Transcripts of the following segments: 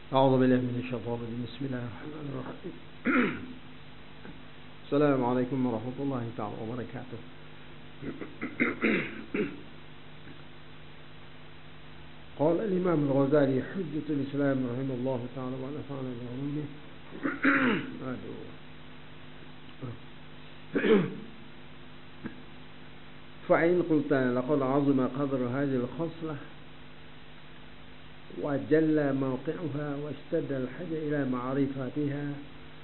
أعوذ بالله من الشيطان الرجيم. بسم الله الرحمن الرحيم. السلام عليكم ورحمة الله تعالى وبركاته. قال الإمام الغزالي حجة الإسلام رحمه الله تعالى ونفعنا بعلومه. فإن قلت لقد عظم قدر هذه الخصلة وجل موقعها واشتد الحاجة إلى معرفتها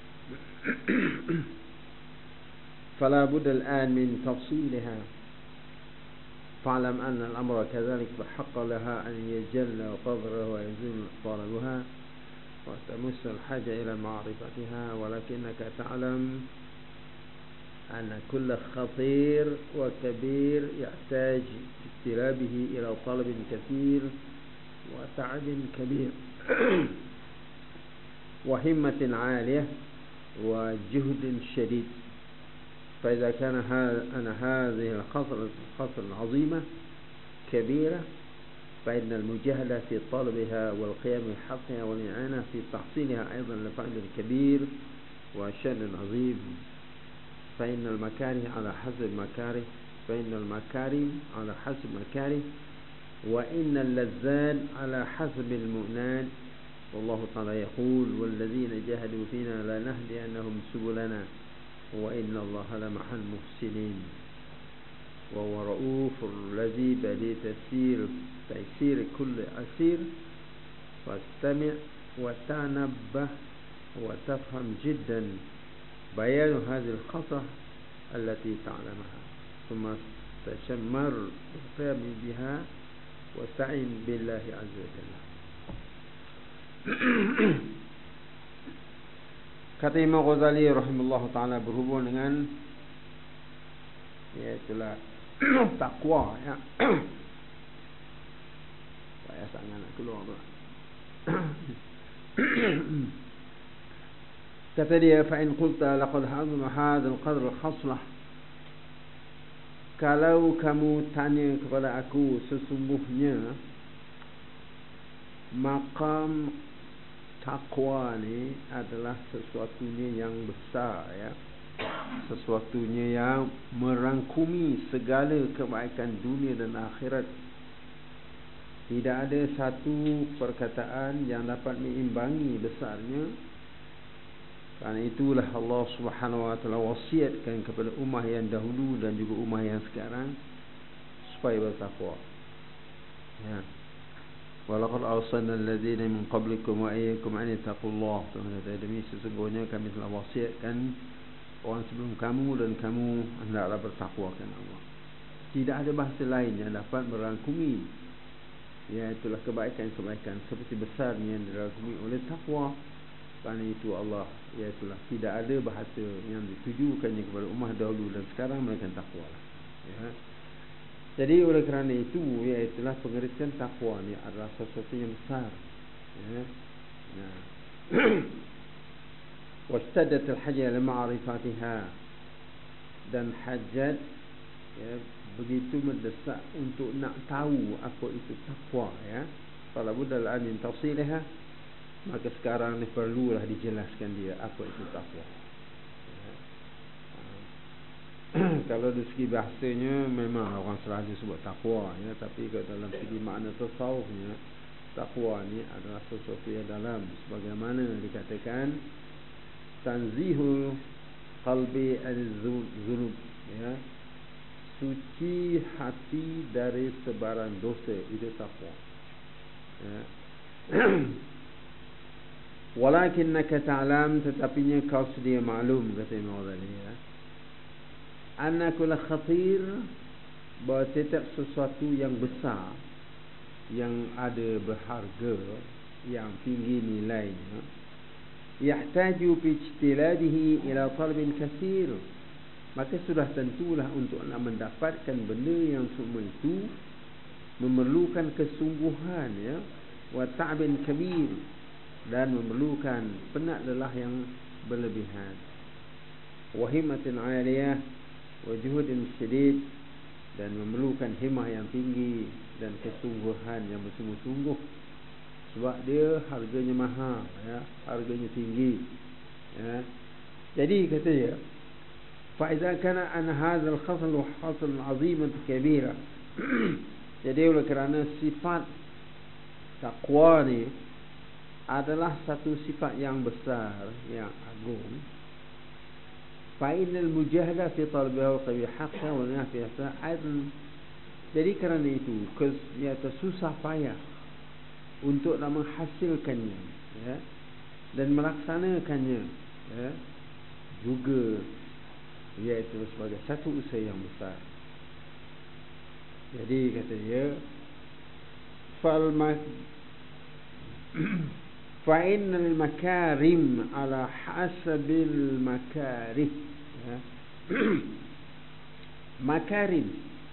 فلا بد الآن من تفصيلها. فاعلم أن الأمر كذلك فحق لها أن يجل قدرها ويزول طلبها وتمس الحاجة إلى معرفتها، ولكنك تعلم أن كل خطير وكبير يحتاج باجتلابه إلى طلب كثير وتعب كبير وهمة عالية وجهد شديد. فإذا كان هذه الخصلة العظيمة كبيرة، فإن المجاهدة في طلبها والقيام بحقها والإعانة في تحصيلها أيضا لفعل كبير وشأن عظيم. فإن المكاره على حسب المكاره، فإن المكارم على حسب المكاره، وإن اللذات على حسب المؤنات. والله تعالى يقول: والذين جاهدوا فينا لنهدينهم سبلنا وإن الله لمع المحسنين. وهو رؤوف الذي لتيسير كل أسير. فاستمع وتنبه وتفهم جدا بيان هذه الخطة التي تعلمها، ثم تشمر بالقيام بها واستعين بالله عز وجل. Kata Imam Ghazali rahimahullah ta'ala berhubung dengan iaitulah takwa, ya. Saya sangat nak keluar pula. Kata dia, fa'in qulta laqad hazama hadzal qadr al-khaslah. Kalau kamu tanya kepada aku, sesungguhnya maqam takwa ni adalah sesuatunya yang besar, ya. Sesuatunya yang merangkumi segala kebaikan dunia dan akhirat. Tidak ada satu perkataan yang dapat mengimbangi besarnya. Karena itulah Allah Subhanahu wa taala wasiatkan kepada ummah yang dahulu dan juga ummah yang sekarang supaya bertakwa. Ya. Walaqad arsalna alladzina min qablikum wa iyyakum an taqullaha. Demi sesungguhnya kami telah wasiatkan orang sebelum kamu dan kamu hendaklah bertakwakan Allah. Tidak ada bahasa lain yang dapat merangkumi, iaitulah kebaikan-kebaikan seperti besarnya yang dirangkumi oleh takwa. Kerana itu Allah, iaitulah tidak ada bahasa yang ditujukannya kepada ummah dahulu dan sekarang melainkan takwa. Ya. Jadi oleh kerana itu, iaitulah pengertian takwa ni adalah sesuatu yang besar. Ya. Wastaddat al-hajah ila ma'rifatiha, dan hajat, ya, begitu mendesak untuk nak tahu apa itu takwa, ya. Fala budda al-an min tafsilha, maka sekarang ni perlulah dijelaskan dia apa itu takwa. Kalau dari segi bahasanya memang orang selalu sebut takwa, ya, tapi kalau dalam segi makna tasawufnya, takwa ni adalah sesuatu yang dalam, sebagaimana dikatakan tanzihul qalbi al-dzunub, ya, suci hati dari sebaran dosa, itu takwa, ya. Walakinnaka ta'lam, tetapinya kau sedia maklum, kata Imam Ghazali, ya, anna kull khatir, bahawa setiap sesuatu yang besar, yang ada berharga, yang tinggi nilainya, yahtaju fi ijtiladihi ila talabin katsir, maka sudah tentulah untuk nak mendapatkan benda yang semua itu memerlukan kesungguhan, ya, wa ta'bin kabir, dan memerlukan penat lelah yang berlebihan, wa himmatin 'aliyah wa juhudin syadid, dan memerlukan himmah yang tinggi dan kesungguhan yang bersungguh-sungguh. sebab dia harganya mahal, ya, harganya tinggi, ya. Jadi kata dia, fa idza kana an hadzal khasl hasl azimah kabira. Jadi oleh kerana sifat takwa ni adalah satu sifat yang besar, yang agung, fa innal mujahada fi talbiha wa qabihha wa nafiha adl. Jadi kerana itu nyata susah payah untuk nak menghasilkannya, ya, dan melaksanakannya, ya, juga iaitu sebagai satu usaha yang besar. Jadi kata dia, fa innal makarim ala hasabil makarih, ya. Makarim,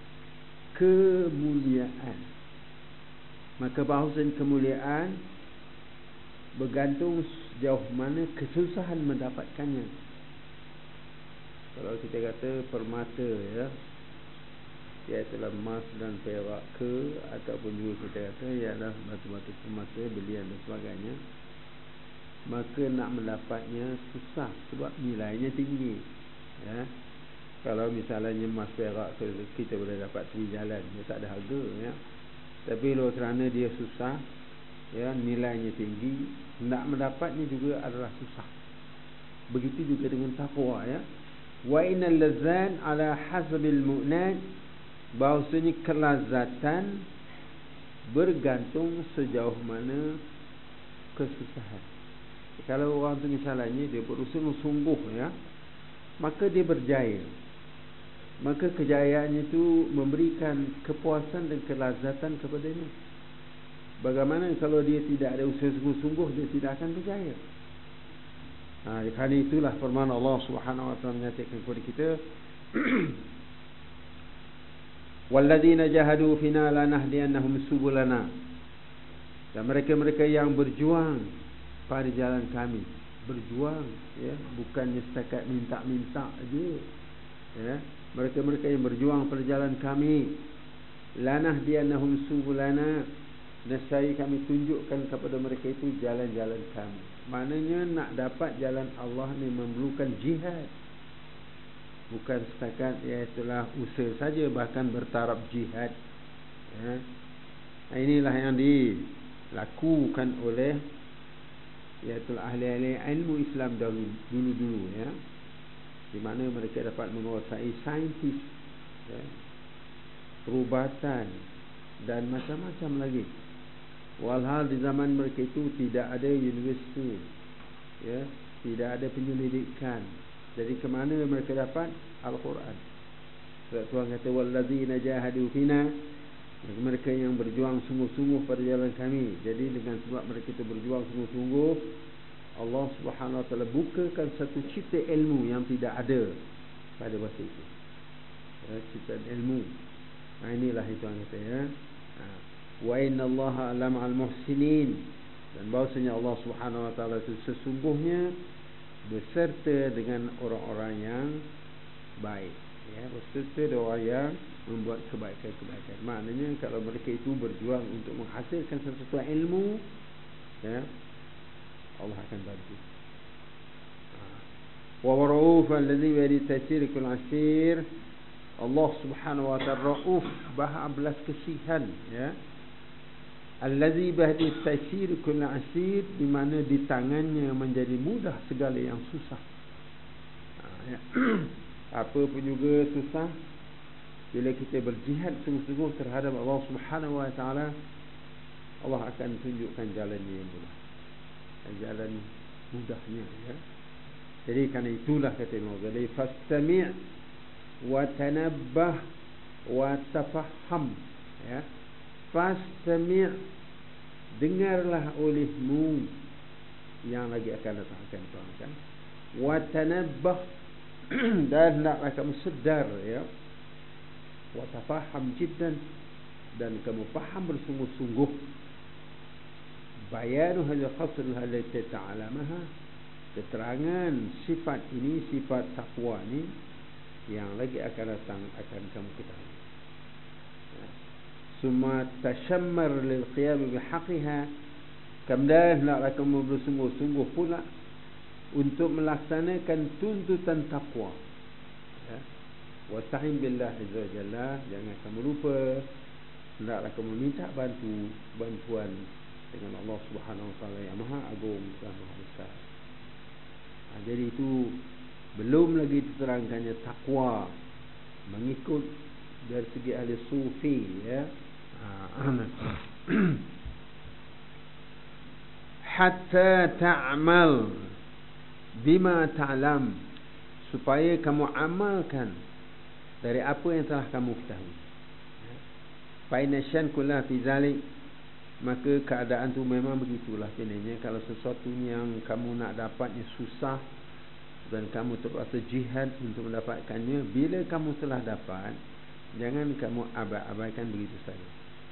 kemuliaan, maka bahasan kemuliaan bergantung sejauh mana kesusahan mendapatkannya. Kalau kita kata permata, ya, iaitu emas dan perak ke, ataupun juga kita kata ialah batu-batu permata, belian dan sebagainya, maka nak mendapatnya susah sebab nilainya tinggi, ya. Kalau misalnya emas perak kita boleh dapat tepi jalan, dia tak ada harga, ya. Tapi kalau kerana dia susah, ya, nilainya tinggi, nak mendapatnya juga adalah susah. Begitu juga dengan takwa, ya. Wa innal ladzan ala hasabil mu'nat, bahawasanya kelazatan bergantung sejauh mana kesusahan. Kalau orang tu misalnya dia berusaha sungguh, ya, maka dia berjaya, maka kejayaannya itu memberikan kepuasan dan kelazatan kepadanya. Bagaimana kalau dia tidak ada usaha sungguh-sungguh, dia tidak akan berjaya. Kerana itulah firman Allah Subhanahu wa taala menyatakan kepada kita, walladzina jahadu fina lanahdiyannahum subulana. Dan mereka-mereka yang berjuang pada jalan kami, berjuang, ya, bukannya setakat minta-minta aja, ya. Mereka-mereka yang berjuang pada jalan kami, lanahdiyannahum subulana, nescaya kami tunjukkan kepada mereka itu jalan-jalan kami. Maknanya nak dapat jalan Allah ni memerlukan jihad, bukan setakat iaitulah usaha saja, bahkan bertaraf jihad, ya. Inilah yang dilakukan oleh iaitu ahli-ahli ilmu Islam dulu-dulu, ya, di mana mereka dapat menguasai saintis, ya, perubatan dan macam-macam lagi. Walhal di zaman mereka itu tidak ada universiti, ya, tidak ada penyelidikan. Jadi ke mana mereka dapat Al-Quran? Sebab Tuhan kata walladzina jahadu fina, mereka yang berjuang sungguh-sungguh pada jalan kami. Jadi dengan sebab mereka itu berjuang sungguh-sungguh, Allah Subhanahu wa taala bukakan satu cipta ilmu yang tidak ada pada masa itu, ya, cipta ilmu. Inilah itu yang kata, ya, wa innallaha lama'al muhsinin, dan bahawasanya Allah Subhanahu wa taala itu sesungguhnya beserta dengan orang-orang yang baik, ya, beserta dengan orang yang membuat kebaikan-kebaikan. Maknanya kalau mereka itu berjuang untuk menghasilkan sesuatu ilmu, ya, Allah akan bantu. Wa rauf alladhi bi yadihi tasyrikul asir, Allah Subhanahu wa taala rauf, maha belas kasihan, ya. Allazi bahdi tasir kull asir, di mana di tangannya menjadi mudah segala yang susah. Ya. Apa pun juga susah, bila kita berjihad sungguh-sungguh terhadap Allah Subhanahu wa taala, Allah akan tunjukkan jalannya yang mudah, jalan mudahnya, ya. Jadi kerana itulah kata Imam Ghazali, fastami' wa tanabbah wa tafahham, ya. Fastami', dengarlah olehmu, yang lagi akan datang kan. Wa tanabbah, dan naklah kamu sedar, ya. Wa tafahham jiddan, dan kamu faham bersungguh-sungguh. Bayanu hadha khasr allati ta'lamaha, keterangan sifat ini, sifat takwa ini yang lagi akan datang akan kamu ketahui. Summa tashammar lil qiyam bihaqqiha, Kemudian hendaklah kamu bersungguh-sungguh pula untuk melaksanakan tuntutan takwa. Ya. Wasta'in billah azza wa jalla, jangan kamu lupa hendaklah kamu minta bantuan dengan Allah Subhanahu wa taala yang Maha Agung dan Maha Besar. Jadi itu belum lagi diterangkannya takwa mengikut dari segi ahli sufi, ya. Hatta ta'mal bima ta'lam, supaya kamu amalkan dari apa yang telah kamu ketahui. Fa inna syan kullah fi zalik, maka keadaan tu memang begitulah sebenarnya. Kalau sesuatu yang kamu nak dapatnya susah dan kamu terpaksa jihad untuk mendapatkannya, bila kamu telah dapat, jangan kamu abaikan begitu saja.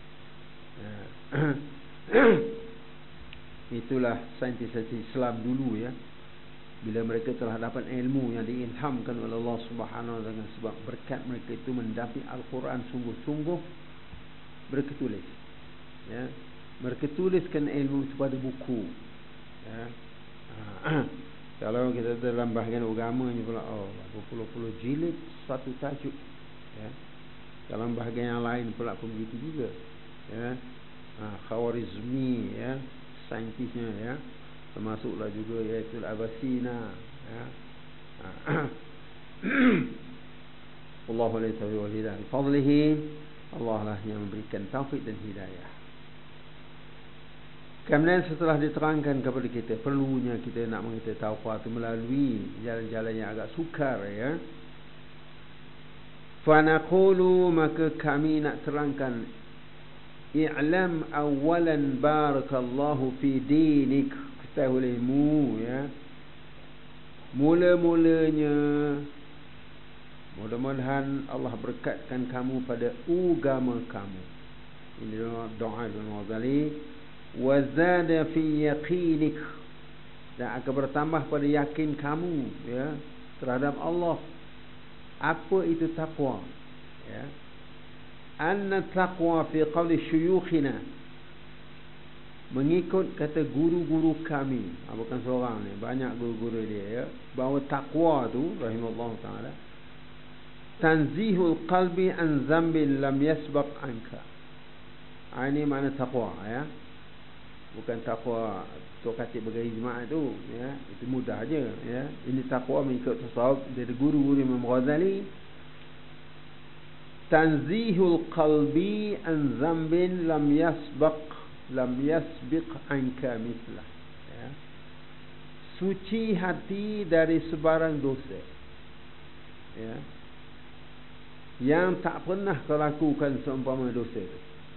Itulah saintis-saintis Islam dulu, ya. Bila mereka telah dapat ilmu yang diilhamkan oleh Allah Subhanahu wa taala, sebab berkat mereka itu mendapi Al-Quran sungguh-sungguh, mereka tulis, ya. Mereka tuliskan ilmu itu pada buku, ya. Kalau kita dalam bahagian agamanya pula, berpuluh-puluh jilid satu tajuk, ya. Dalam bahagian yang lain pula pun begitu juga, ya. Khawarizmi, ya, saintisnya, ya, termasuklah juga iaitu Al-Abasina, ya. Allahu la tawi wal hidayah bi fadlihi, Allah lah yang memberikan taufik dan hidayah. Kemudian setelah diterangkan kepada kita perlunya kita nak mengetahui takwa itu melalui jalan-jalan yang agak sukar, ya. Fa naqulu, maka kami nak terangkan, i'lam awalan barakallahu fi dinik, ketahuimu, ya, mula-mulanya mudah-mudahan Allah berkatkan kamu pada agama kamu. Ini doa Ibn Ghazali. Wa zada fi yaqinik, dan akan bertambah pada yakin kamu, ya, terhadap Allah. Apa itu takwa, ya? Anna taqwa fi qawli syuyukhina, mengikut kata guru-guru kami, bukan seorang ni, banyak guru-guru dia, ya, bahawa takwa tu rahimahullah taala tanzihul qalbi an dzambin lam yasbaq anka. Ini makna takwa, ya. Bukan takwa tok katib bagi jemaah tu, ya, itu mudah aja, ya. Ini takwa mengikut tasawuf dari guru Imam Ghazali. Tanzihul qalbi an dzambin lam yasbiq anka mislah, ya. Suci hati dari sebarang dosa, ya, yang tak pernah kau lakukan seumpama dosa itu.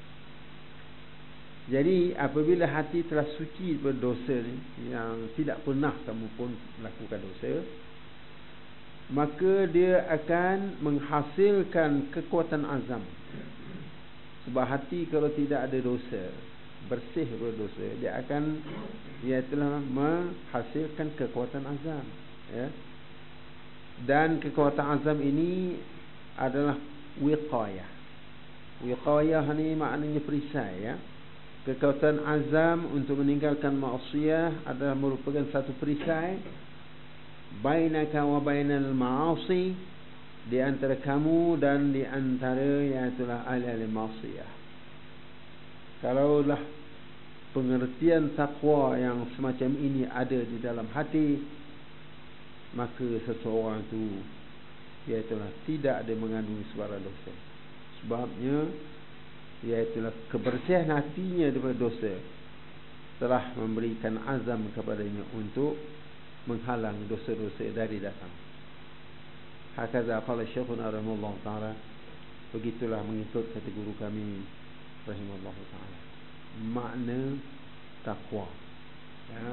Jadi apabila hati telah suci berdosa ni, yang tidak pernah kamu pun melakukan dosa, maka dia akan menghasilkan kekuatan azam. Sebab hati kalau tidak ada dosa, bersih berdosa, dia akan, ia telah menghasilkan kekuatan azam, ya. Dan kekuatan azam ini adalah wiqayah. Wiqayah ni maknanya perisai, ya. Kekuatan azam untuk meninggalkan maksiat adalah merupakan satu perisai bainaka wa bainal ma'asi, di antara kamu dan di antara iaitulah ahli maksiat. Kalaulah pengertian takwa yang semacam ini ada di dalam hati, maka seseorang itu iaitulah tidak ada mengandung sebarang dosa. Sebabnya iaitulah kebersihan hatinya daripada dosa telah memberikan azam kepadanya untuk menghalang dosa-dosa dari datang. Hakaza qala Syekhuna rahimahullah ta'ala, begitulah mengikut kata guru kami rahimahullah ta'ala makna takwa, ya.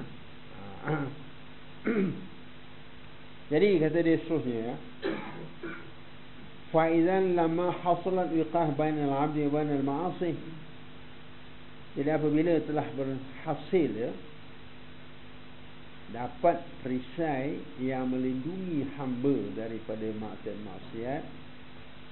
Jadi kata dia seterusnya, ya, fa'idzan lama hasalat wiqah bainal 'abdi wa bainal ma'asi. Jadi apabila telah berhasil, ya, dapat perisai yang melindungi hamba daripada maksiat,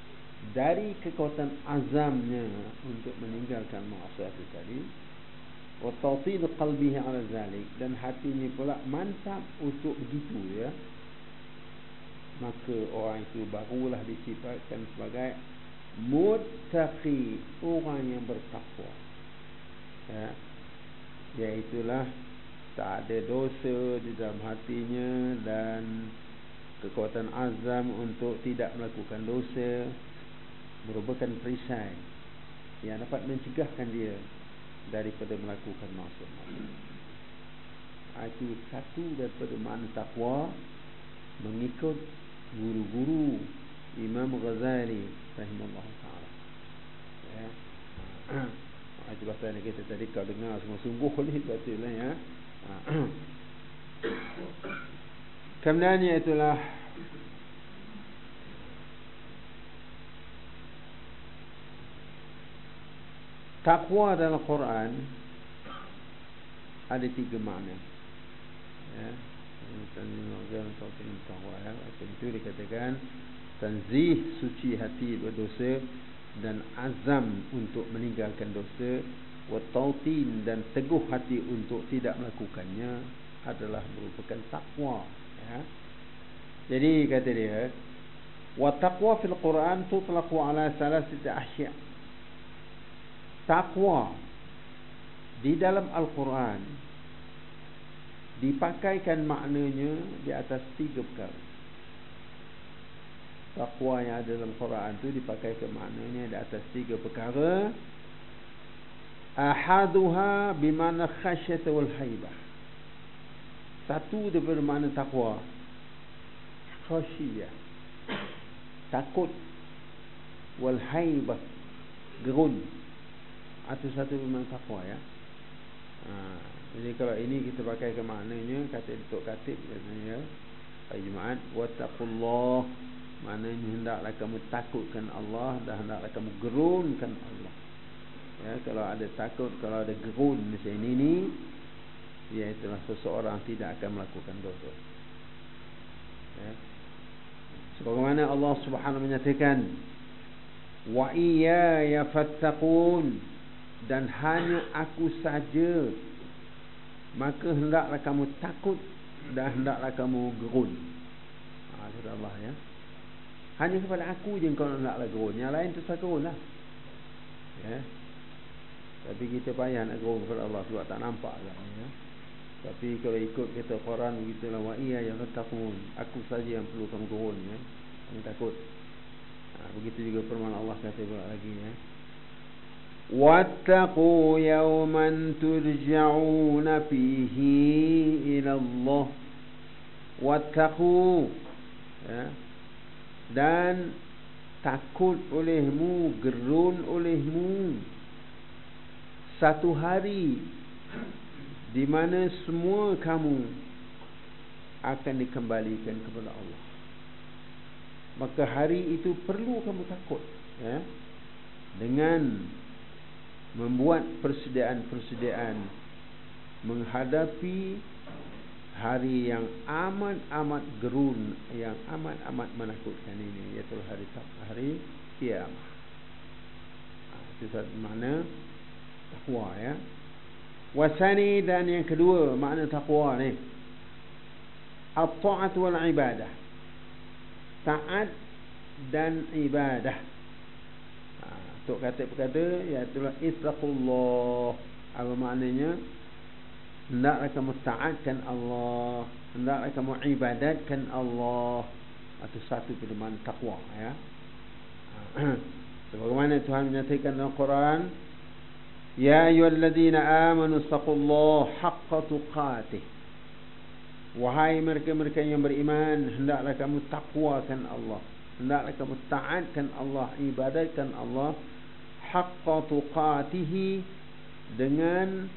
dari kekuatan azamnya untuk meninggalkan maksiat itu tadi, wa tawtin qalbihi ala zalik, dan hatinya pula mantap untuk begitu ya, maka orang itu barulah disifatkan sebagai muttaqi, orang yang bertakwa ya. Iaitulah tak ada dosa di dalam hatinya dan kekuatan azam untuk tidak melakukan dosa, merupakan perisai yang dapat mencegahkan dia daripada melakukan maksiat. Itu satu daripada makna takwa mengikut guru-guru Imam Ghazali rahimahullah ta'ala ya. Itu pasal kita tadi kau dengar semua sungguh ni betul ya. Kemudian itulah takwa dalam Quran ada 3 makna ya. Itu dikatakan tanzih, suci hati berdosa, dan azam untuk meninggalkan dosa, wa tautin, dan teguh hati untuk tidak melakukannya, adalah merupakan takwa ya. Jadi kata dia, wa taqwa fil Quran tutlaqu ala salasati asya'. Takwa di dalam Al-Quran dipakaikan maknanya di atas 3 perkara. Takwa yang ada dalam Quran itu dipakaikan maknanya di atas 3 perkara. Ahaduha bimana khasyat wal haibah. Satu daripada makna takwa, khasyiyah, takut, wal haibah, gerun. Itu satu memang takwa ya. Jadi kalau ini kita pakai ke maknanya, kata Datuk Khatib katanya pada Jumaat, wattaqullah, maknanya hendaklah kamu takutkan Allah dan hendaklah kamu gerunkan Allah ya. Kalau ada takut, kalau ada gerun macam ini, iaitulah seseorang tidak akan melakukan dosa ya. Sebagaimana Allah Subhanahu menyatakan, wa iyaya fattaqun, dan hanya aku saja maka hendaklah kamu takut dan hendaklah kamu gerun. Kata Allah ya, hanya kepada aku je kau hendaklah gerun, yang lain tu gerun lah ya. Tapi kita payah nak gerun kepada Allah sebab tak nampak lah ya. Tapi kalau ikut kata Quran begitulah, wa iyaya fattaqun, aku saja yang perlu kamu gerun ya, kamu takut. Begitu juga firman Allah kata lagi ya, wattaqu yawman turja'una fihi ila Allah. Wattaqu ya, dan takut olehmu, gerun olehmu satu hari di mana semua kamu akan dikembalikan kepada Allah. Maka hari itu perlu kamu takut ya, dengan membuat persediaan-persediaan menghadapi hari yang amat-amat gerun, yang amat-amat menakutkan ini, iaitu hari kiamat. Itu satu makna takwa ya. Wasani, dan yang kedua makna takwa ni, at-ta'at wal ibadah, taat dan ibadah. Tok kata berkata, iaitu ittaqullah. Apa maknanya? Hendaklah kamu taatkan Allah, hendaklah kamu ibadatkan Allah. Itu satu pedoman takwa ya. Sebagaimana Tuhan menyatakan dalam Quran, ya ayyuhalladzina amanu taqullaha haqqa tuqatih. Wahai mereka-mereka yang beriman, hendaklah kamu takwakan Allah, hendaklah kamu taatkan Allah, ibadatkan Allah, haqqa tuqatihi, dengan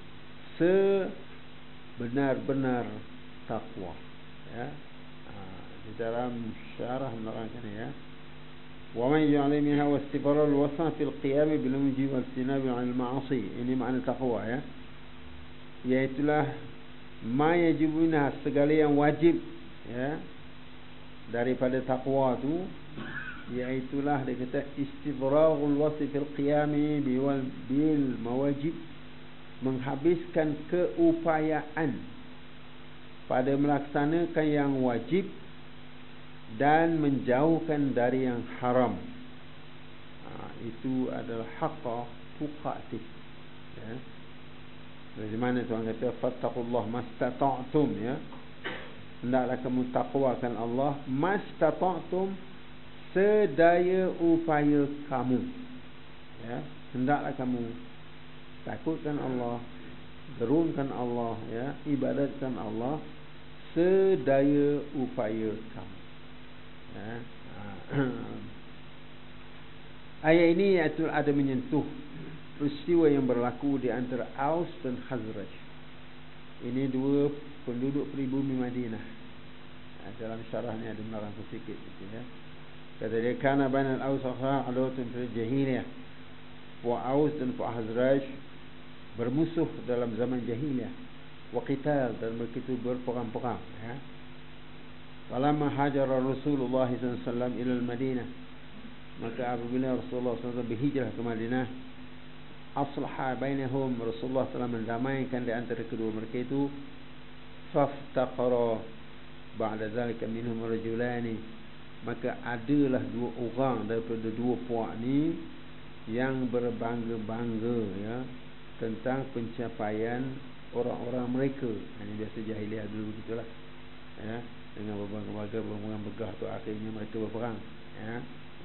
sebenar-benar takwa ya. Di dalam syarah menerangkan ya, wa man yu'allimha wastifara al-wasa fil qiyam bil mujib wal sinab 'anil ma'asi. Ini makna takwa ya, iaitulah ma yajibuna, segala yang wajib ya daripada takwa tu, iaitulah dia kata istifraghul wasf fil qiyam bil mawajib menghabiskan keupayaan pada melaksanakan yang wajib dan menjauhkan dari yang haram. Itu adalah haqqa tuqatih, ya. Dari mana Tuhan kata fattaqullah mastata'tum, ya. Hendaklah kamu takwakan Allah mastata'tum, sedaya upaya kamu, ya. Hendaklah kamu takutkan Allah, gerunkan Allah, ya, ibadatkan Allah sedaya upaya kamu, ya. Ayat ini ada menyentuh peristiwa yang berlaku di antara Aus dan Khazraj. Ini dua penduduk pribumi Madinah. Dalam syarahnya ada menerangkan sikit, ya. Kata dia, kana bainal Aus wa Khazraj fil jahiliyah. Wa Aus dan Khazraj bermusuh dalam zaman jahiliyah. Wa qital, dan begitu berperang-perang, ya. Falamma hajara Rasulullah sallallahu alaihi wasallam ila al-Madinah, maka apabila Rasulullah SAW berhijrah ke Madinah, aslaha bainahum, Rasulullah SAW mendamaikan di antara kedua mereka itu. Faftaqara ba'da zalika minhum rajulani, maka adalah dua orang daripada dua puak ni yang berbangga-bangga, ya, tentang pencapaian orang-orang mereka. Ini biasa jahiliah dulu begitulah, ya. Dengan berbangga-bangga, berbangga-bangga tu akhirnya mereka berperang, ya.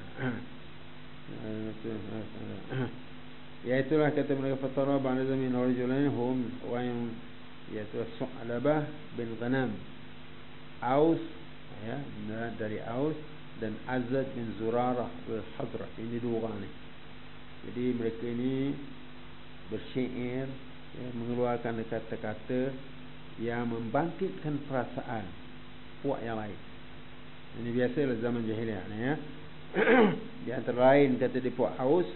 Iaitulah kata mereka, fatara ba'da min rajulain hum wa yang iaitu Su'labah bin Ghanam Aus, ya, dari Aus, dan Azad bin Zurarah bin Khazraj. Ini dua orang ni. Jadi mereka ini bersyair, ya, mengeluarkan kata-kata yang membangkitkan perasaan puak yang lain. Ini biasalah zaman jahiliah ni, ya. Di antara lain kata di puak Aus,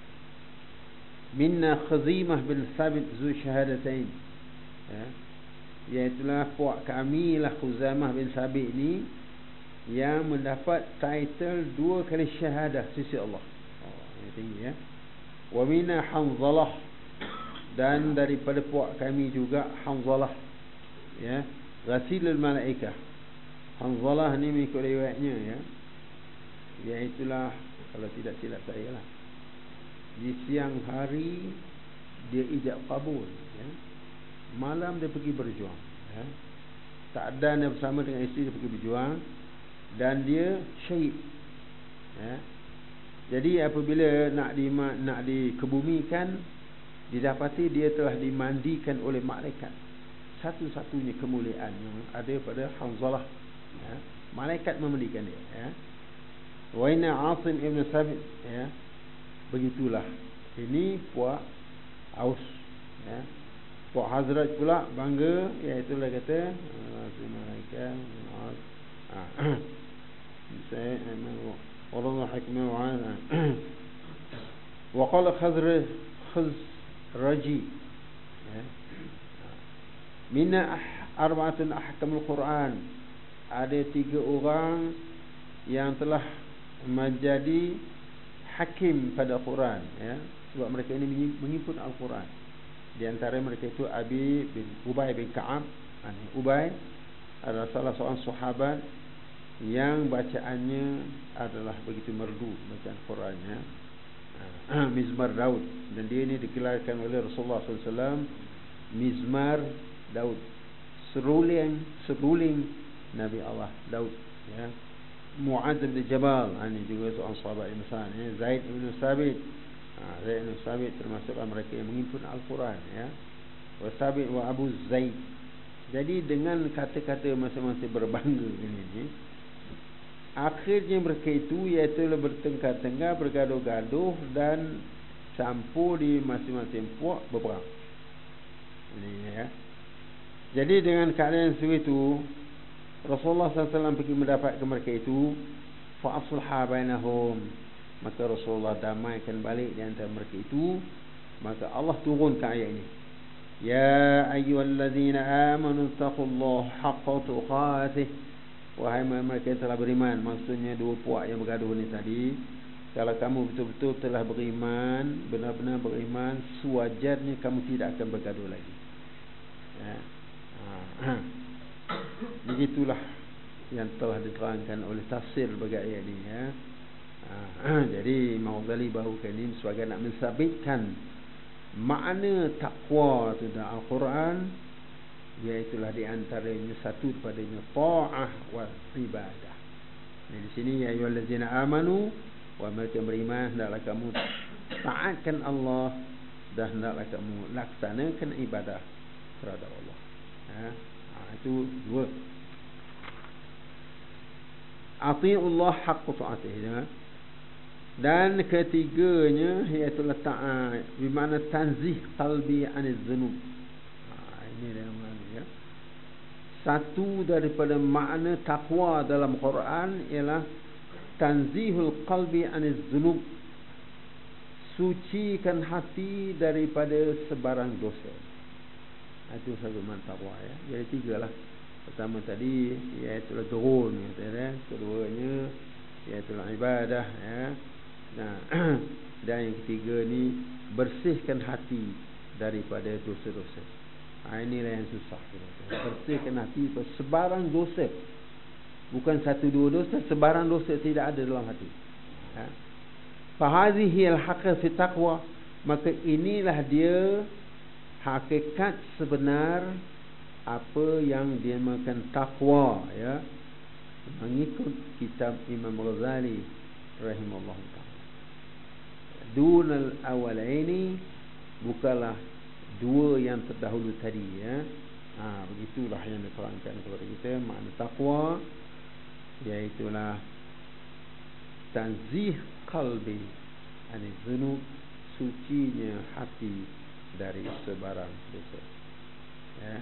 minna Khazimah bin Thabit zu syahadatain, ya, iaitulah puak kami lah Khuzamah bin Thabit ni yang mendapat title 2 kali syahadah sisi Allah. Ini tinggi, ya. Wa minna Hanzalah, dan daripada puak kami juga Hanzalah, ya, ghasilul malaikah. Hanzalah ni mengikut riwayatnya, ya, iaitulah, kalau tidak silap saya lah, di siang hari dia ijab kabul, ya. Malam dia pergi berjuang, ya. Tak ada dia bersama dengan isteri, dia pergi berjuang dan dia syahid, ya. Jadi apabila nak dikebumikan, didapati dia telah dimandikan oleh malaikat. Satu-satunya kemuliaan yang ada pada Hanzalah, ya. Malaikat memandikan dia, ya. Wa inna Asim ibn Thabit, ya. Begitulah. Ini puak Aus, ya. Puak Khazraj pula bangga, iaitu lah kata malaikat saya Allah hikmah wa qala Khazraji, ya. Minna arba'atun ahkamul Quran, ada 3 orang yang telah menjadi hakim pada Quran, ya, sebab mereka ini menghimpun Al-Quran. Di antara mereka itu Ubay bin Ka'ab. Ubay adalah salah seorang sahabat yang bacaannya adalah begitu merdu, bacaan Qurannya, Mizmar Daud, dan dia ini digelarkan oleh Rasulullah SAW Mizmar Daud, seruling Nabi Allah Daud, ya. Mu'adz bin Jabal, ini juga seorang sahabat yang besar, ya. Zaid bin Thabit, Zaid bin Thabit termasuklah mereka yang menghimpun Al-Quran, ya. Wa Thabit wa Abu Zaid. Jadi dengan kata-kata masing-masing berbangga ini, akhirnya mereka itu iaitu bertengkar-tengkar, bergaduh-gaduh dan campur di masing-masing puak berperang. Ini, ya. Jadi dengan keadaan seperti itu, Rasulullah SAW pergi mendapat ke mereka itu, fa aslaha bainahum, maka Rasulullah damaikan balik di antara mereka itu. Maka Allah turunkan ayat ini, ya ayyuhallazina amanu taqullaha haqqa tuqatih, wahai mereka yang telah beriman. Maksudnya dua puak yang bergaduh ni tadi, Kalau kamu betul-betul telah beriman, benar-benar beriman, sewajarnya kamu tidak akan bergaduh lagi. Ya. Begitulah yang telah diterangkan oleh tafsir bagi ayat ini, ya. Jadi Imam Ghazali bawakan ini sebagai nak mensabitkan makna takwa itu dalam Al-Quran, iaitulah di antaranya satu daripadanya ta'ah wa ibadah. Di sini ya ayyuhallazina amanu, wa mereka beriman, hendaklah kamu taatkan Allah dan hendaklah kamu laksanakan ibadah terhadap Allah. Itu dua. Ati'ullah haqqa ta'atih. Dan ketiganya iaitu ta'at, bermakna tanzih qalbi aniz dzunub. Ini dia makna, ya. Satu daripada makna takwa dalam Quran ialah tanzihul qalbi aniz dzunub, sucikan hati daripada sebarang dosa. Itu satu makna takwa, ya. Jadi tigalah. Pertama tadi iaitu durun, ya. Keduanya iaitu ibadah, ya. Nah, dan yang ketiga ni bersihkan hati daripada dosa-dosa. Inilah yang susah. Bersihkan hati daripada sebarang dosa. Bukan satu dua dosa, sebarang dosa tidak ada dalam hati. Fahadhihi al-haqqa fi taqwa, maka inilah dia hakikat sebenar apa yang dinamakan takwa, ya. Mengikut kitab Imam Ghazali rahimahullah ta'ala. Dunal awalaini, bukanlah dua yang terdahulu tadi, ya. Begitulah yang diterangkan kepada kita makna takwa, iaitulah tanzih qalbi ani dzunub, sucinya hati dari sebarang dosa, ya.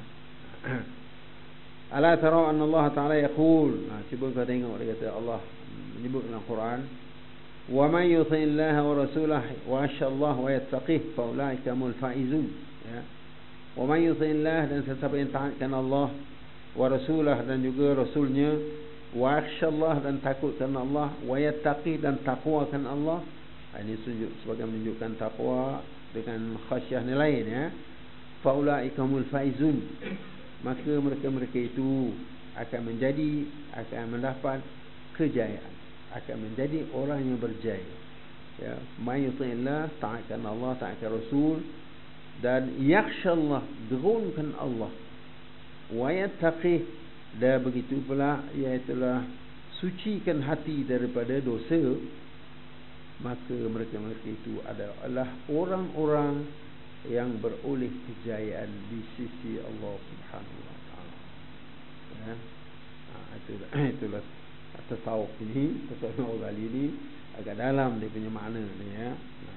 Ala tara anna Allah Ta'ala yaqul, cuba kau tengok dia kata Allah menyebut dalam Quran, wa man yuti'illaha wa rasulahu wa yashallahu wa yattaqih fa ulaika humul faizun, ya. Wa man yuti'illah, dan sesiapa yang taatkan Allah, wa rasulahu, dan juga rasulnya, wa yakhshallah, dan takutkan Allah, wa yattaqih, dan takwakan Allah. Ini sebagai menunjukkan takwa dengan khasyah ni lain, ya. Fa ulaika humul faizun, maka mereka-mereka itu akan mendapat kejayaan, akan menjadi orang yang berjaya, ya. Man yuti'illah, taatkan Allah, taatkan Rasul, dan yakhshallah, derunkan Allah, wa yattaqih, dan begitu pula iaitulah sucikan hati daripada dosa, maka mereka-mereka itu adalah orang-orang yang beroleh kejayaan di sisi Allah Subhanahu wa taala, ya. Itulah tasawuf ini, tasawuf kali ini agak dalam dia punya makna ni, ya.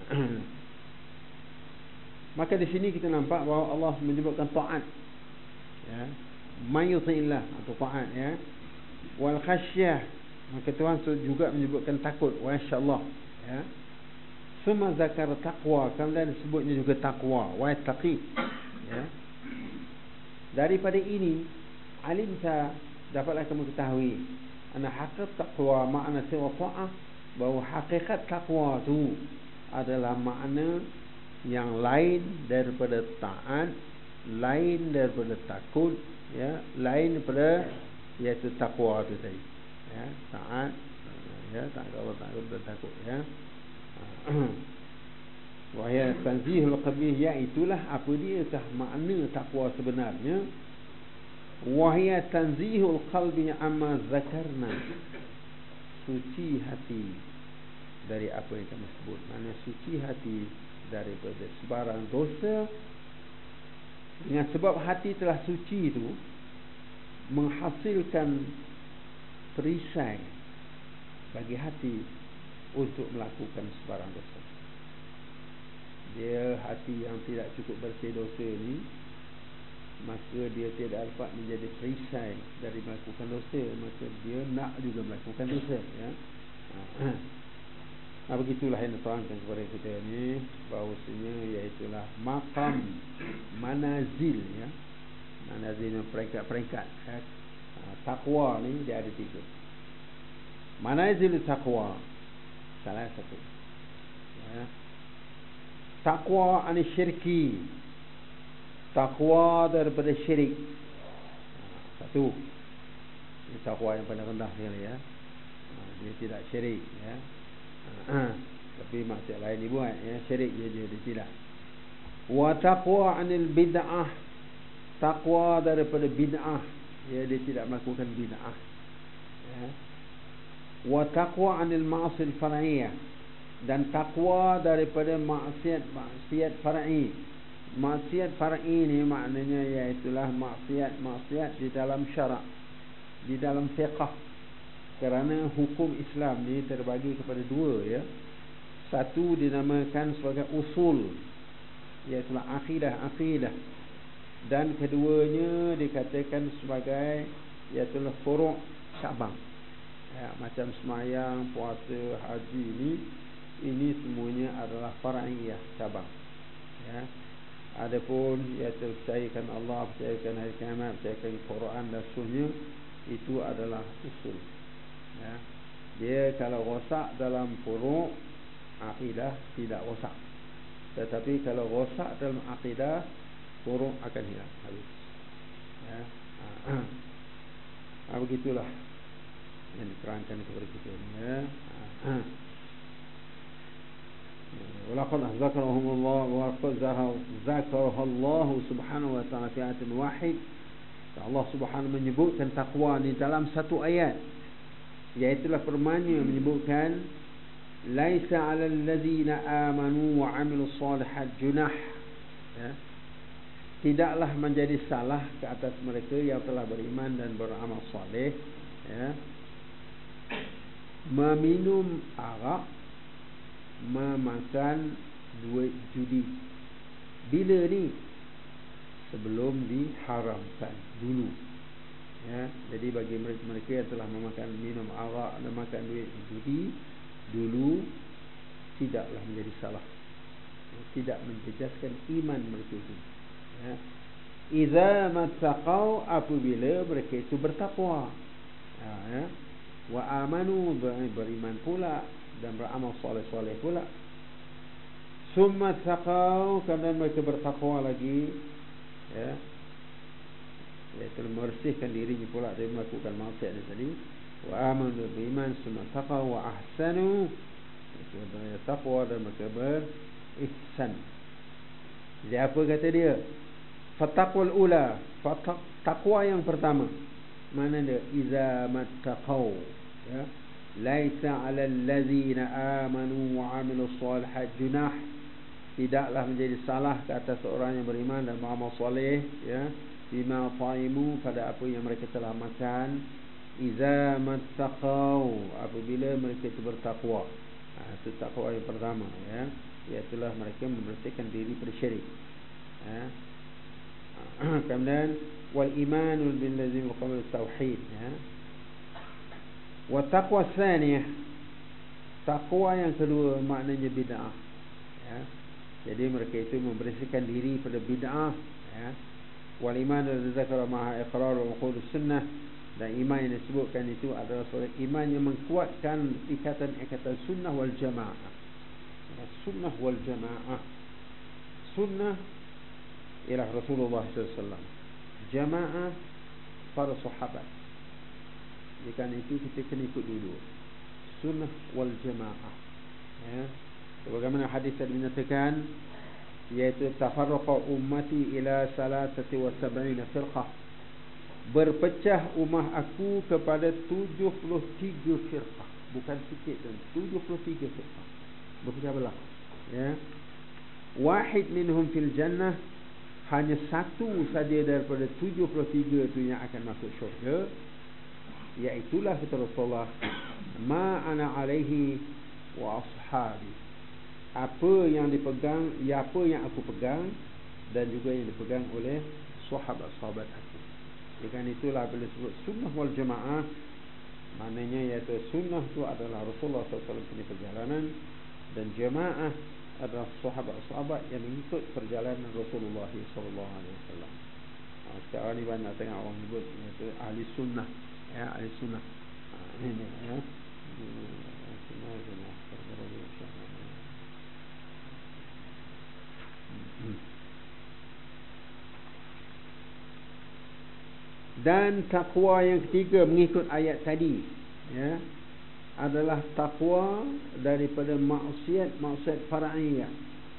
Maka di sini kita nampak bahawa Allah menyebutkan taat, ya. Man yuti'illah atau taat, ya. Wal khasyah, maka Tuhan juga menyebutkan takut, wa insyaallah, ya. Summa zakar taqwa, kemudian disebutnya juga takwa, wa taqi, ya. Daripada ini alimta, dapatlah kamu ketahui ana hakikat takwa, makna sifat ta'ah, bahawa hakikat takwa itu adalah makna yang lain daripada taat, lain daripada takut, ya, lain daripada iaitu takwa itu tadi, ya. Taat, ya, takut, dan takut, ya. Wahai tanzihul qabih, iaitulah apa diakah makna takwa sebenarnya. Wahai tanzihul qalbi amma zakarna, suci hati dari apa yang kami sebut. Maknanya suci hati daripada sebarang dosa. Dengan sebab hati telah suci itu menghasilkan perisai bagi hati untuk melakukan sebarang dosa. Dia hati yang tidak cukup bersih dosa ni, maka dia tidak dapat menjadi perisai dari melakukan dosa, maka dia nak juga melakukan dosa, ya. Begitulah yang diterangkan kepada kita ni, bahawasanya iaitulah maqam manazil, ya. Manazil, peringkat-peringkat, ya. Takwa ni dia ada tiga. Manazil takwa, Salah satu. Ya. Taqwa anisyirki. Takwa daripada syirik. Satu. Ini takwa yang paling rendah sekali ya. Dia tidak syirik ya. Tapi maksiat lain dibuat ya, syirik dia tidak. Wa taqwa anil bid'ah. Takwa daripada bid'ah. Ya, dia tidak melakukan bid'ah. Ya. Wa taqwa anil ma'asil far'iyah. Dan takwa daripada maksiat far'i. Maksiat far'i ni maknanya iaitulah maksiat di dalam syarak, di dalam fiqh. Kerana hukum Islam ni terbagi kepada dua ya. Satu dinamakan sebagai usul, iaitu akidah. Dan keduanya dikatakan sebagai iaitu furu' cabang. Ya, macam semayang, puasa, haji ini semuanya adalah far'iyah, cabang. Ya. Adapun iaitu percayakan Allah, percayakan hari kiamat, percayakan Quran dan sunnah, itu adalah usul. Ya. Dia kalau rosak dalam furu' akidah tidak rosak. Tetapi kalau rosak dalam akidah, furu' akan hilang habis. Ya. Begitulah yang diterangkan kepada kita ya. ولقد ذكرهم الله ولقد ذكرها الله سبحانه وتعالى في آية واحد. Allah Subhanahu menyebutkan takwa ni dalam satu ayat, iaitulah firman-Nya menyebutkan laisa 'alal ladzina amanu wa 'amilus shalihat junah. Ya. Tidaklah menjadi salah ke atas mereka yang telah beriman dan beramal soleh ya, meminum arak, memakan duit judi. Bila ni? Sebelum diharamkan dulu ya. Jadi bagi mereka yang telah minum arak dan makan duit judi dulu, tidaklah menjadi salah, tidak menjejaskan iman mereka itu ya. Idza mattaqau, apabila mereka itu bertakwa ya. Wa amanu, beriman pula dan beramal soleh-soleh pula. Summa taqau, kerana mereka bertakwa lagi ya, iaitu membersihkan dirinya pula dari melakukan maksiat tadi. Wa amanu, beriman, summa taqau wa ahsanu, itu adalah takwa dan mereka berihsan. Jadi apa kata dia? Fataqwal ula, takwa yang pertama. Mana dia? Iza mattaqau ya. Laisa 'alal ladzina amanu wa 'amilus shalihat junah. Tidaklah menjadi salah ke atas orang yang beriman dan beramal soleh ya, bima ta'imu, pada apa yang mereka telah makan. Iza mattaqau, apabila mereka itu bertakwa. Itu takwa yang pertama ya, iaitulah mereka membersihkan diri dari syirik ya. Kemudian wal imanul bil ladzi qamal tauhid ya. Wa taqwa tsaniyah, takwa yang kedua maknanya bid'ah ya. Jadi mereka itu membersihkan diri pada bid'ah ya. Wal iman alladzi dzakara ma'a iqrar wa qul sunnah, dan iman yang disebutkan itu adalah seorang iman yang menguatkan ikatan sunnah wal jamaah ya. Sunnah wal jamaah, sunnah ialah Rasulullah SAW, jamaah para sahabat. Jika itu kita kena ikut dulu sunnah wal jamaah ya. Sebagaimana hadis tadi menyatakan, iaitu tafarraqa ummati ila 73 firqah, berpecah ummah aku kepada 73 firqah, bukan sikit dan 73 firqah, berpecah belah ya. Wahid minhum fil jannah, hanya satu saja daripada 73 itu yang akan masuk syurga, iaitulah kata Rasulullah, ma ana alaihi wa ashabi, apa yang dipegang, apa yang aku pegang dan juga yang dipegang oleh sahabat-sahabat aku. Dengan itulah bila sebut sunnah wal jamaah, maknanya iaitu sunnah itu adalah Rasulullah SAW punya perjalanan, dan jamaah adalah sahabat-sahabat yang mengikut perjalanan Rasulullah SAW. Sekarang ni banyak tengok orang sebut iaitu ahli sunnah ya, ahli sunnah. Ini ya, sunnah Dan takwa yang ketiga mengikut ayat tadi, ya, adalah takwa daripada maksiat far'iyah.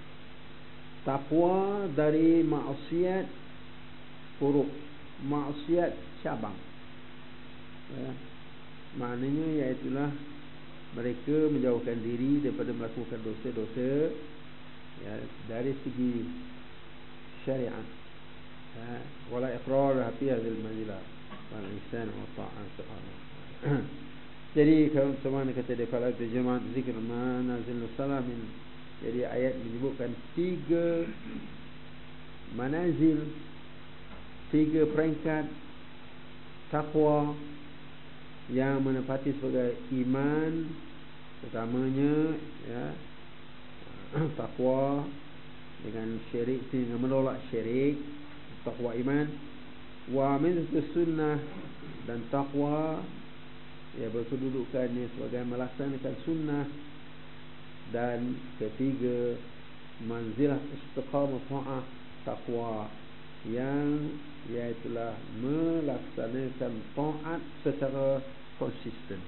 Takwa dari maksiat furu', maksiat cabang. Ya. Maknanya iaitulah mereka menjauhkan diri daripada melakukan dosa-dosa, ya, dari segi syariat. Wala iqrar fi hadhihi al-manzilah wal ihsan wa ta'ah subhanallah. Jadi kalau semana kata dia fala terjemah zikr manazil salamin. Jadi ayat menyebutkan 3 manazil, 3 peringkat takwa yang menepati sebagai iman. Pertamanya, ya, takwa dengan syirik, dengan menolak syirik, takwa iman. Wa min sunnah, dan takwa, ya, berkedudukannya sebagai melaksanakan sunnah. Dan ketiga, manzilah istiqamah ta'ah, takwa yang iaitulah melaksanakan taat secara konsisten.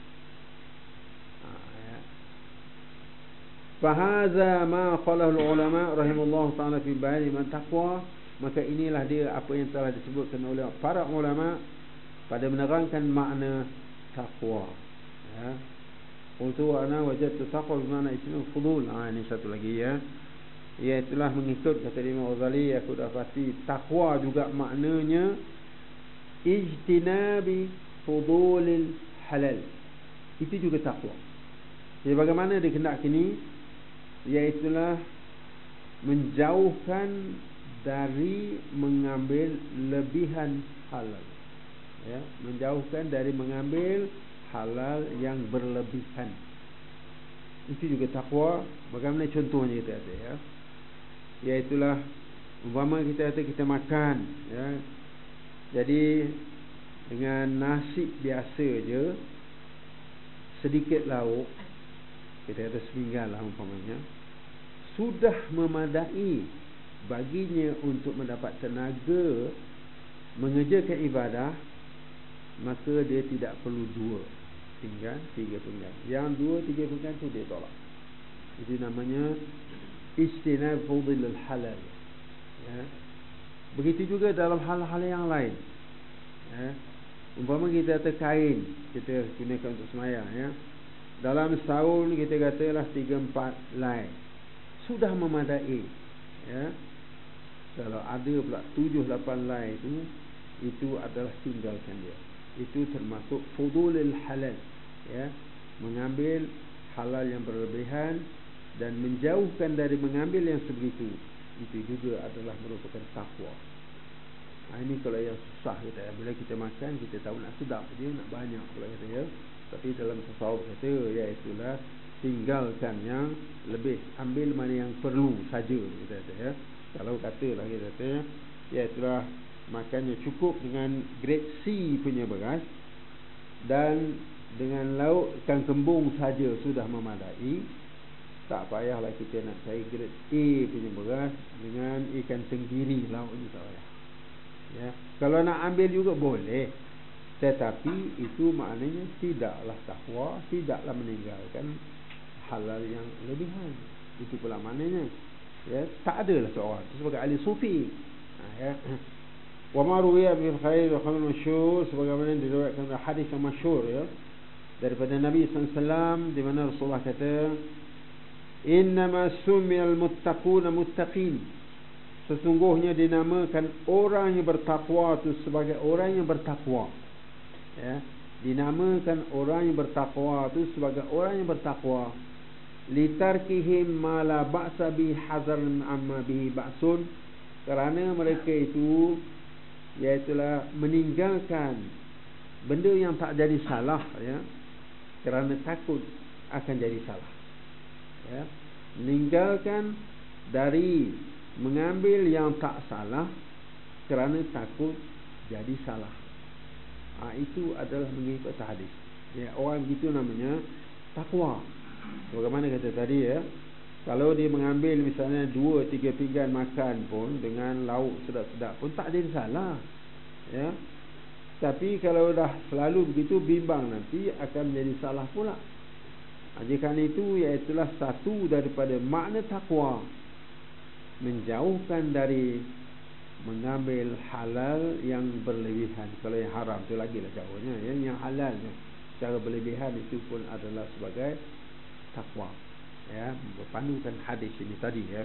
Fahaza ma qalahu ulama rahimahullah ta'ala fi bayan man taqwa. Maka inilah dia apa yang telah disebutkan oleh para ulama pada menerangkan makna taqwa. Ya. Qultu ana wajadtu taqwa bermakna ismu fudul. Ini satu lagi, ya. Iaitulah mengikut kata Imam Ghazali, aku dapati taqwa juga maknanya ijtinabi fudulil halal. Itu juga taqwa. Jadi bagaimana dikehendak ini? Iaitulah menjauhkan dari mengambil lebihan halal, ya, menjauhkan dari mengambil halal yang berlebihan. Itu juga takwa. Bagaimana contohnya kita ada, ya, iaitulah umpama kita kata kita makan, ya, jadi dengan nasi biasa je, sedikit lauk, kita kata sepinggan lah umpamanya, sudah memadai baginya untuk mendapat tenaga mengerjakan ibadah. Maka dia tidak perlu 2 pinggan, 3 pinggan. Yang 2-3 pinggan tu dia tolak. Itu namanya istinab fudilul halal, ya. Begitu juga dalam hal-hal yang lain, ya. Umpama kita kata kain kita gunakan untuk semayang, ya. Dalam setahun kita katalah 3-4 lai, sudah memadai, ya. Kalau ada pula 7-8 lai itu adalah tinggalkan dia. Itu termasuk fudulul halal, ya, mengambil halal yang berlebihan dan menjauhkan dari mengambil yang sebegitu. Itu juga adalah merupakan takwa. Ini kalau yang susah kita, ya. Bila kita makan kita tahu nak sedap dia, nak banyak pula kata, ya. Tapi dalam tasawuf kata, iaitulah tinggalkan yang lebih, ambil mana yang perlu saja kita kata, ya. Kalau katalah kita kata, iaitulah makannya cukup dengan grade C punya beras dan dengan lauk ikan kembung saja sudah memadai. Tak payahlah kita nak cari grade A punya beras dengan ikan tenggiri, lauknya tak payah, ya. Kalau nak ambil juga boleh, tetapi itu maknanya tidaklah takwa, tidaklah meninggalkan halal yang lebihan. Itu pula maknanya, ya, tak adalah seorang sebagai ahli sufi, ya. Wa ma ruwiya bil khair wa khair masyhur, sebagaimana diriwayatkan dalam hadis yang masyhur, ya, daripada Nabi SAW, di mana Rasulullah kata, innama sumiyal muttaquna muttaqin, sesungguhnya dinamakan orang yang bertakwa itu sebagai orang yang bertakwa, ya. Dinamakan orang yang bertakwa itu sebagai orang yang bertakwa litarkihim ma la ba'sa bi hazaran amma bihi ba'sun, kerana mereka itu iaitulah meninggalkan benda yang tak jadi salah, ya, kerana takut akan jadi salah, ya. Meninggalkan dari mengambil yang tak salah kerana takut jadi salah. Itu adalah mengikut hadis, ya. Orang begitu namanya takwa. Bagaimana kata tadi ya, kalau dia mengambil misalnya 2-3 pinggan makan pun dengan lauk sedap-sedap pun tak ada salah ya. Tapi kalau dah selalu begitu, bimbang nanti akan menjadi salah pula. Jika itu, iaitulah satu daripada makna takwa, menjauhkan dari mengambil halal yang berlebihan. Kalau yang haram tu lagi lah jauhnya ya. Yang halalnya secara berlebihan itu pun adalah sebagai takwa ya, berpandukan hadis ini tadi ya.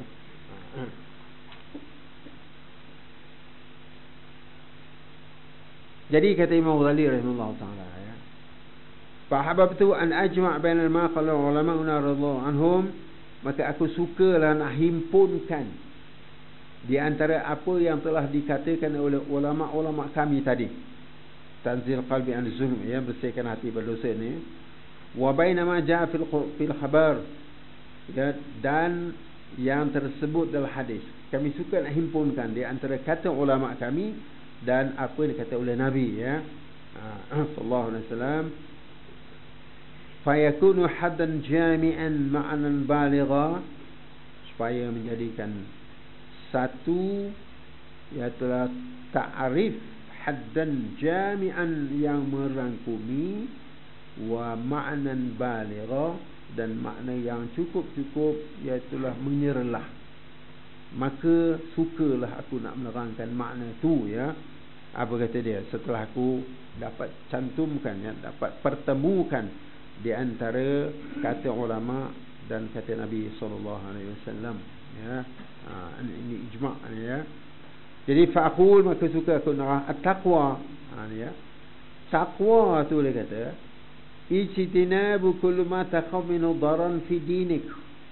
Jadi kata Imam Ghazali rahimahullah ta'ala ya, fahababtu an ajma' bainal ma qala ulama'una radhiyallahu anhum, maka aku sukalah nak himpunkan di antara apa yang telah dikatakan oleh ulama-ulama kami tadi, tanzil qalbi an zulm ya, bersihkan hati berdosa ni, wa bainama jaa fil khabar ya, dan yang tersebut dalam hadis. Kami suka nak himpunkan di antara kata ulama kami dan apa yang dikata oleh Nabi ya, sallallahu alaihi wasallam, fayakunu haddan jami'an ma'nan baligha, supaya menjadikan satu ialah ta'rif haddan jami'an yang merangkumi, wa ma'nan baligha, dan makna yang cukup-cukup, iaitulah menyerlah. Maka sukalah aku nak menerangkan makna tu ya. Apa kata dia, setelah aku dapat cantumkan ya, dapat pertemukan di antara kata ulama dan kata Nabi sallallahu alaihi wasallam ya. Ini ijma' ya. Jadi fa'qul, maka suka aku nak at-taqwa ya. Taqwa tu dia kata, ijtinabu kullu ma takhaf min daran fi dinik.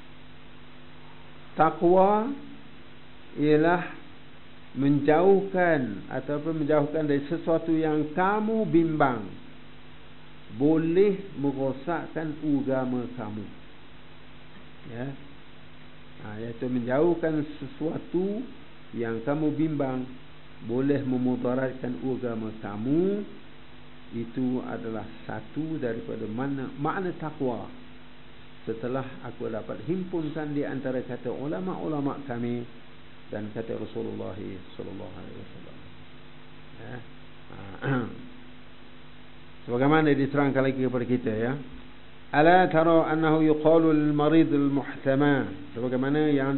Taqwa ialah menjauhkan ataupun menjauhkan dari sesuatu yang kamu bimbang boleh merosakkan agama kamu ya. Iaitu menjauhkan sesuatu yang kamu bimbang boleh memudaratkan agama kamu. Itu adalah satu daripada makna takwa. Setelah aku dapat himpunkan di antara kata ulama-ulama kami dan kata Rasulullah sallallahu alaihi wasallam ya. Sebagaimana diterangkan lagi kepada kita ya, ala tara annahu yuqalu lil marid al muhtama, sebagaimana yang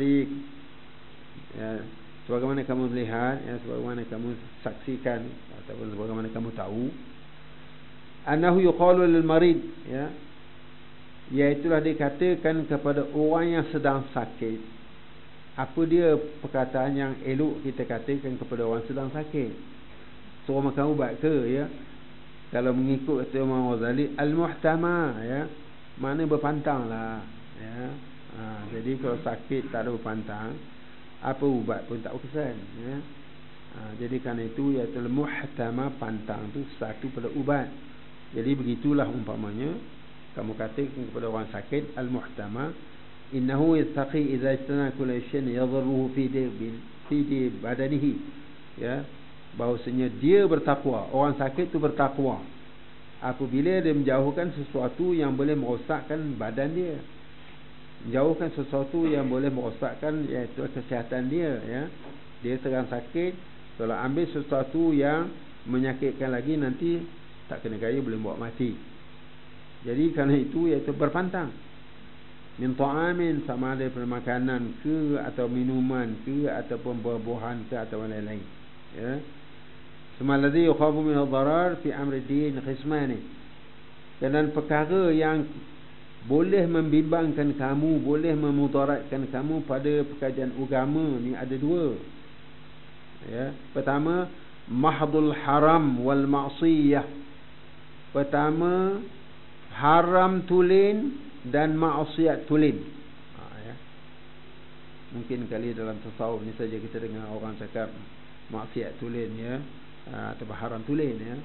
ya, sebagaimana kamu lihat ya, sebagaimana kamu saksikan ataupun sebagaimana kamu tahu, annahu yuqalu lil marid ya, iaitulah dikatakan kepada orang yang sedang sakit. Apa dia perkataan yang elok kita katakan kepada orang sedang sakit? Suruh makan ubat ke ya? Kalau mengikut kata Imam Ghazali, al-muhtama ya, mana berpantang lah ya. Jadi kalau sakit tak ada berpantang, apa ubat pun tak berkesan ya. Jadi kerana itu iaitu al-muhtama, pantang tu satu pada ubat. Jadi begitulah umpamanya kamu katakan kepada orang sakit, al-muhtama innahu yattaqi idza istana kullu shay'in yadhurruhu fi badanihi ya, bahawasanya dia bertakwa, orang sakit tu bertakwa apabila dia menjauhkan sesuatu yang boleh merosakkan badan dia, menjauhkan sesuatu yang boleh merosakkan iaitu kesihatan dia ya. Dia sedang sakit, kalau ambil sesuatu yang menyakitkan lagi, nanti tak kena gaya boleh buat mati. Jadi kerana itu iaitu berpantang min ta'amin, sama ada daripada makanan ke atau minuman ke ataupun buah-buahan ke atau lain-lain ya. Semaladhi yukhafu min ad-darar fi amri din qismani, dan perkara yang boleh membimbangkan kamu, boleh memudaratkan kamu pada pekerjaan agama ni ada dua ya. Pertama, mahdul haram wal ma'siyah. Pertama, haram tulen dan maksiat tulen ya. Mungkin kali dalam tasawuf ni saja kita dengar orang cakap maksiat tulen ya, atau haram tulen ya.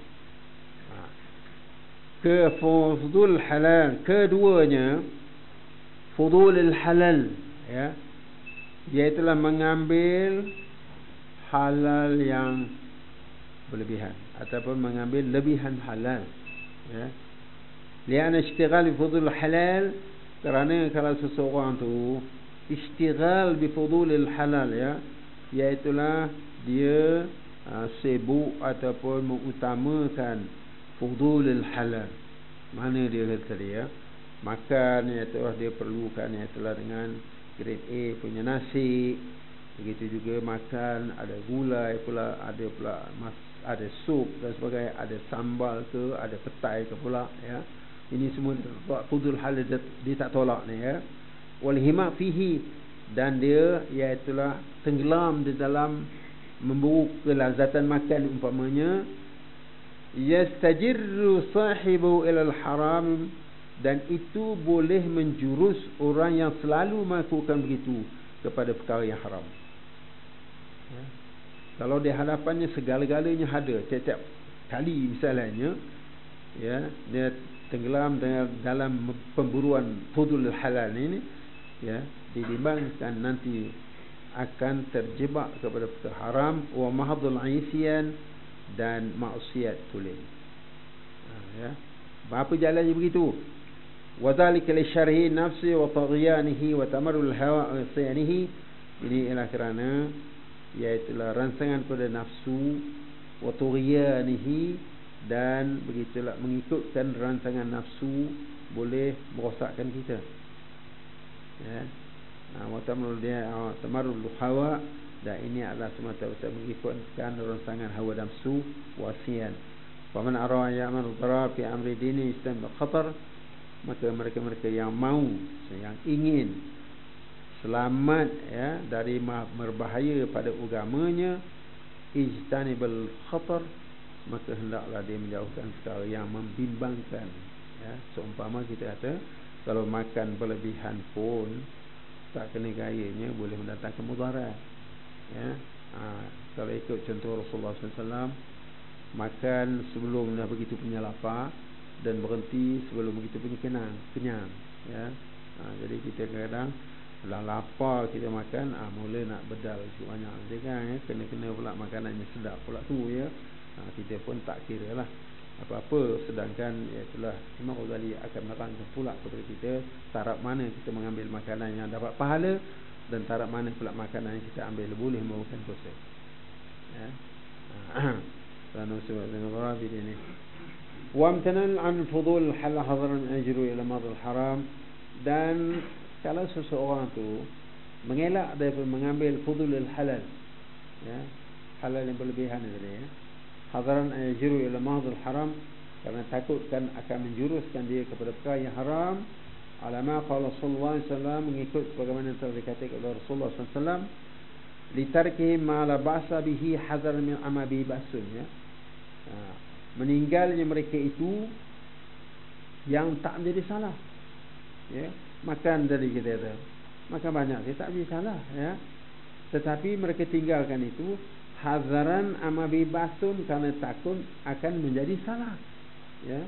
Ke fudul halal, keduanya fudulul halal ya, iaitulah mengambil halal yang berlebihan ataupun mengambil lebihan halal ya. Lian ishtighal bi fudul halal, Kerana kalau seseorang tu istighal bi fudulil halal, ya, iaitulah dia sibuk ataupun mengutamakan fudulil halal. Mana dia kata dia makan, iaitulah dia perlukan, iaitulah dengan grade A punya nasi. Begitu juga makan ada gulai pula, ada pula ada sup dan sebagainya, ada sambal ke, ada petai ke pula, ya. Ini semua fudul halal dia tak tolak ni, ya. Wal hima fihi, dan dia iaitulah tenggelam di dalam memburu kelazatan makan umpamanya. Yastajirru sahibu ilal haram, dan itu boleh menjurus orang yang selalu melakukan begitu kepada perkara yang haram, ya. Kalau di hadapannya segala-galanya ada, setiap kali misalnya, ya, dia tenggelam dalam pemburuan fudul halal ini, ya, dibimbangkan nanti akan terjebak kepada perkara haram wa mahdhul isyan, dan maksiat tulen, ya. Apa jalannya begitu? Wa dzalika li syarhi nafsi wa taghyanihi wa tamarrul hawa wa isyanihi. Ini ialah kerana iaitulah rangsangan pada nafsu, wa taghyanihi, dan begitulah mengikutkan rancangan nafsu boleh merosakkan kita, ya. Wa tamarrul hawa, dan ini adalah semata-mata mengikutkan rancangan hawa nafsu, wasian. Wa man ara ya'mal darar fi amri dini istam khatar, maka mereka-mereka yang mau, yang ingin selamat, ya, dari berbahaya pada agamanya, ijtanibal khatar, maka hendaklah dia menjauhkan perkara yang membimbangkan, ya. Seumpama kita kata kalau makan berlebihan pun tak kena gayanya boleh mendatangkan mudarat, ya. Kalau ikut contoh Rasulullah SAW, makan sebelum dah begitu punya lapar dan berhenti sebelum begitu punya kenyang, ya. Jadi kita kadang dah lapar kita makan, mula nak bedal banyak dia kan, ya. Kena pula makanannya sedap pula tu, ya. Kita pun tak kira lah apa-apa, sedangkan iaitulah Imam Ghazali akan menerangkan pula kepada kita taraf mana kita mengambil makanan yang dapat pahala, dan taraf mana pula makanan yang kita ambil boleh membawakan dosa, ya. Dan sebab dengan Rabi ini wa amtanan an fudul halal hadaran ajru ila madal haram, dan kalau seseorang tu mengelak daripada mengambil fudulul halal, ya, halal yang berlebihan tadi, ya, hadaran ajru ila madal haram, kerana takutkan akan menjuruskan dia kepada perkara yang haram. Alama qala sallallahu alaihi wasallam, mengikut bagaimana telah dikatakan oleh Rasulullah sallallahu alaihi wasallam, litarkihi ma la ba'sa bihi hadaran min amabi ba'sun, ya. Meninggalnya mereka itu yang tak menjadi salah, ya. Makan dari kita tu, makan banyak dia tak menjadi salah, ya. Tetapi mereka tinggalkan itu hadaran amabi ba'sun, kerana takut akan menjadi salah, ya.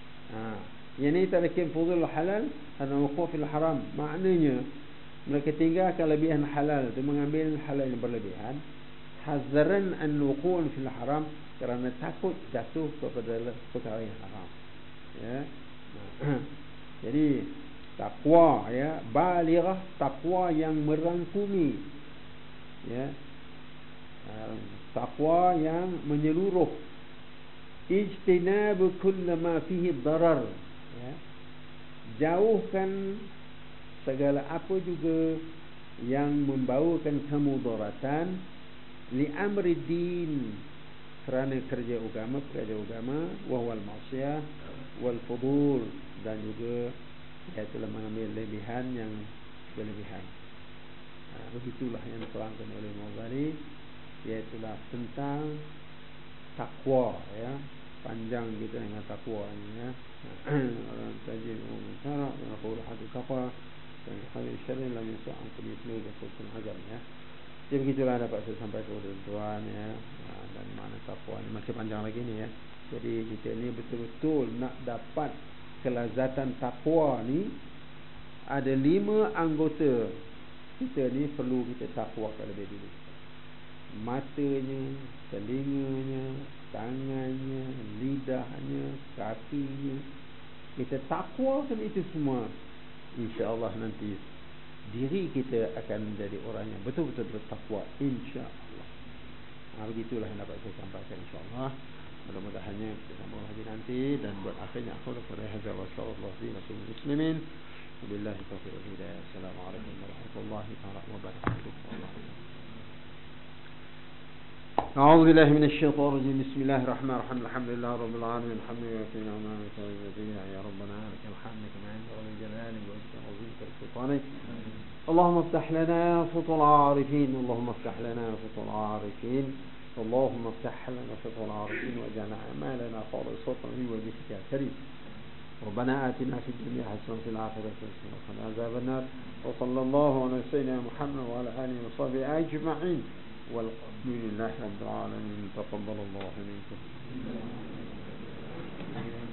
Yang tarkin fudul halal dan wuquf fil haram, maknanya mereka tinggalkan lebihan halal itu, mengambil halal yang berlebihan, hazaran an wuqu' fil haram, kerana takut jatuh kepada perkara yang haram, ya. Jadi takwa, ya, balighah, takwa yang merangkumi, ya, takwa yang menyeluruh. Ijtinab kull ma fihi darar, ya. Jauhkan segala apa juga yang membawakan kemudaratan, li amri din, kerana kerja agama, wa wal ma'siyah wal fudul, dan juga iaitulah mengambil lebihan yang berlebihan. Begitulah yang diterangkan oleh Ghazali, iaitulah tentang takwa, ya. Panjang kita dengan takwa ini, ya. Tajid cara menqul hadis takwa dan hadis syar'i lam yasa'an kullu qulun hajar, ya. Jadi begitulah dapat saya sampaikan kepada tuan, ya. Dan makna takwa ini masih panjang lagi ni, ya. Jadi kita ni betul-betul nak dapat kelazatan takwa ni, ada 5 anggota kita ni perlu kita takwakan lebih dulu. Matanya, telinganya, tangannya, lidahnya, kakinya, kita takwakan itu semua InsyaAllah nanti diri kita akan menjadi orang yang betul-betul bertakwa, insyaAllah. Begitulah yang dapat saya sampaikan, insyaAllah. Mudah-mudahannya kita sambung lagi nanti. Dan buat akhirnya aku kepada hadza wa sallallahu alaihi wasallam muslimin. Wabillahi taufiq wal hidayah. Assalamualaikum warahmatullahi wabarakatuh. أعوذ بالله من الشيطان الرجيم. بسم الله الرحمن الرحيم. الحمد لله رب العالمين. الحمد لله في نعمة وتوفيقه يا ربنا لك الحمد كما عند رب الجلال وجهك عظيم سلطانك. اللهم افتح لنا فطر العارفين. اللهم افتح لنا فطر العارفين. اللهم افتح لنا فطر العارفين واجعل أعمالنا خالصة لوجهك يا كريم. ربنا آتنا في الدنيا حسنة وفي الآخرة حسنة وقنا عذاب النار. وصلى الله على سيدنا محمد وعلى آله وصحبه أجمعين. والحمد لله رب العالمين. تقبل الله منكم.